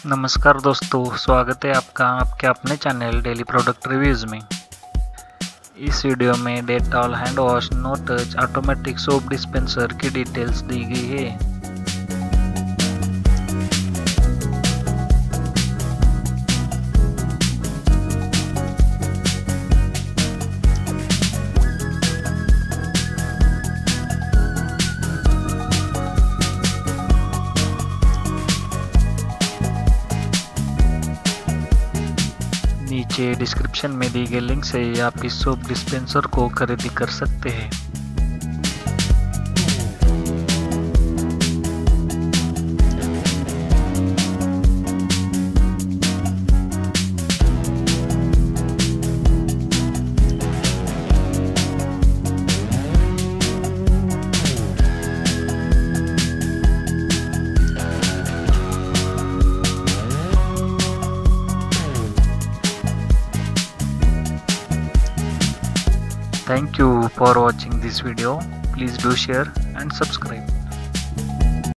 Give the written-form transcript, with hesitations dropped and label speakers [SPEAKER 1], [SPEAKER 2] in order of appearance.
[SPEAKER 1] नमस्कार दोस्तों, स्वागत है आपका आपके अपने चैनल डेली प्रोडक्ट रिव्यूज़ में। इस वीडियो में Dettol hand wash no touch automatic soap dispenser की डिटेल्स दी गई है। नीचे डिस्क्रिप्शन में दी गई लिंक से आप इस सोप डिस्पेंसर को खरीदी कर सकते हैं। Thank you for watching this video. Please do share and subscribe.